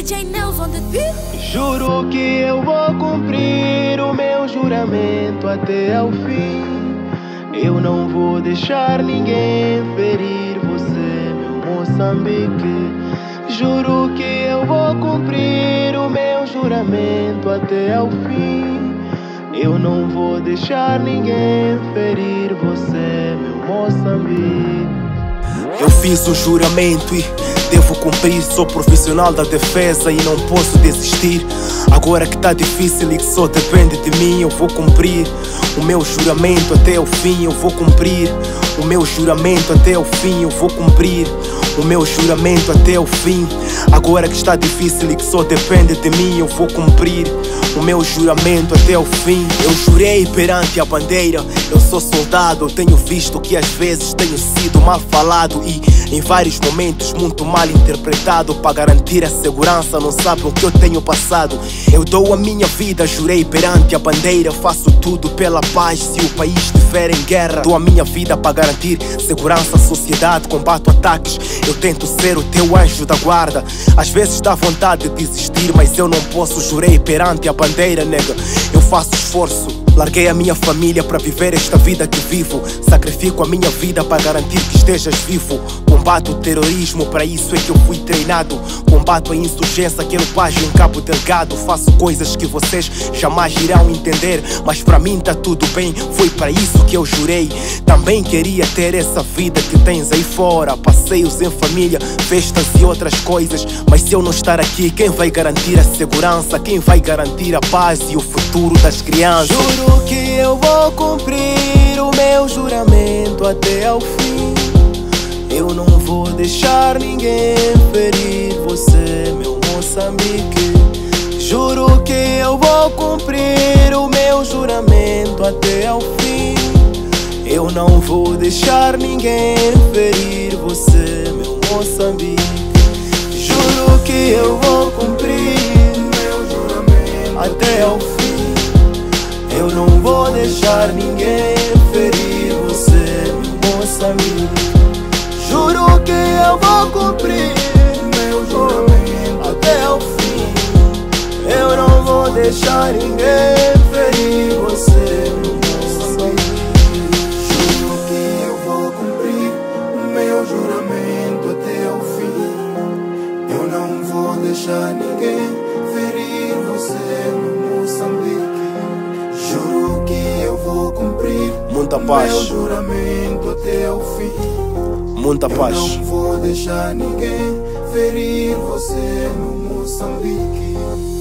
DJ Neus on the beat. Juro que eu vou cumprir o meu juramento até ao fim. Eu não vou deixar ninguém ferir você, meu Moçambique. Juro que eu vou cumprir o meu juramento até ao fim. Eu não vou deixar ninguém ferir você, meu Moçambique. Eu fiz um juramento e devo cumprir. Sou profissional da defesa e não posso desistir. Agora que tá difícil e que só depende de mim, eu vou cumprir o meu juramento até o fim. Eu vou cumprir o meu juramento até o fim. Eu vou cumprir o meu juramento até o fim. Agora que está difícil e que só depende de mim, eu vou cumprir o meu juramento até o fim. Eu jurei perante a bandeira, eu sou soldado. Eu tenho visto que às vezes tenho sido mal falado e em vários momentos muito mal interpretado. Para garantir a segurança, não sabem o que eu tenho passado. Eu dou a minha vida, jurei perante a bandeira. Faço tudo pela paz se o país estiver em guerra. Dou a minha vida para garantir segurança à sociedade. Combato ataques, eu tento ser o teu anjo da guarda. Às vezes dá vontade de desistir, mas eu não posso. Jurei perante a bandeira, nega, eu faço esforço. Larguei a minha família para viver esta vida que vivo. Sacrifico a minha vida para garantir que estejas vivo. Combato o terrorismo, para isso é que eu fui treinado. Combato a insurgência, quero paz em Cabo Delgado. Faço coisas que vocês jamais irão entender, mas para mim tá tudo bem, foi para isso que eu jurei. Também queria ter essa vida que tens aí fora. Passeios em família, festas e outras coisas. Mas se eu não estar aqui, quem vai garantir a segurança? Quem vai garantir a paz e o futuro das crianças? Juro que eu vou cumprir o meu juramento até ao fim. Eu não vou deixar ninguém ferir você, meu Moçambique. Juro que eu vou cumprir o meu juramento até ao fim. Eu não vou deixar ninguém ferir você, meu Moçambique. Juro que eu vou cumprir meu juramento até ao fim. Eu não vou deixar ninguém ferir você, meu Moçambique. Juro que eu vou cumprir meu juramento até o fim. Eu não vou deixar ninguém ferir você, meu Moçambique. Juro que eu vou cumprir o meu juramento até o fim. Eu não vou deixar ninguém ferir você, meu Moçambique. Juro que eu vou cumprir muita o paz, meu juramento até o fim. Muita paz. Eu não vou deixar ninguém ferir você, meu Moçambique.